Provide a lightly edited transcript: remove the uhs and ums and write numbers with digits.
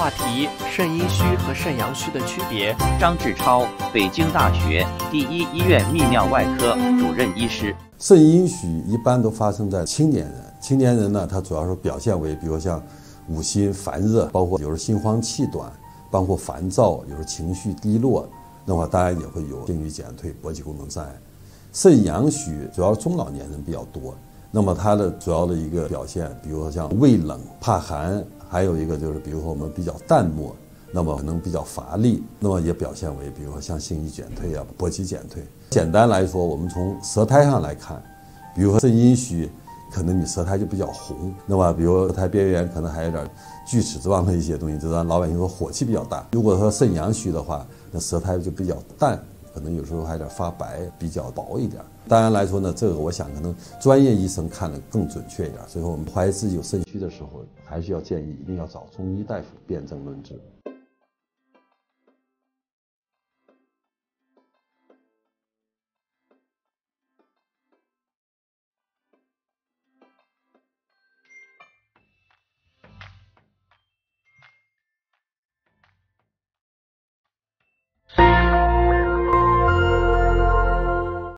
话题：肾阴虚和肾阳虚的区别。 张志超，北京大学第一医院泌尿外科主任医师。 肾阴虚一般都发生在青年人，青年人呢，他主要是表现为，比如像五心烦热，包括有时心慌气短，包括烦躁，有时情绪低落，那么当然也会有性欲减退、勃起功能障碍。肾阳虚主要中老年人比较多，那么它的主要的一个表现，比如说像畏冷、怕寒，还有一个就是比如说我们比较淡漠，那么可能比较乏力，那么也表现为比如说像性欲减退啊、勃起减退。简单来说，我们从舌苔上来看，比如说肾阴虚，可能你舌苔就比较红，那么比如舌苔边缘可能还有点锯齿状的一些东西，就让老百姓说火气比较大。如果说肾阳虚的话，那舌苔就比较淡，可能有时候还有点发白，比较薄一点。当然来说呢，这个我想可能专业医生看得更准确一点。所以说我们怀疑自己有肾虚的时候，还是要建议一定要找中医大夫辨证论治。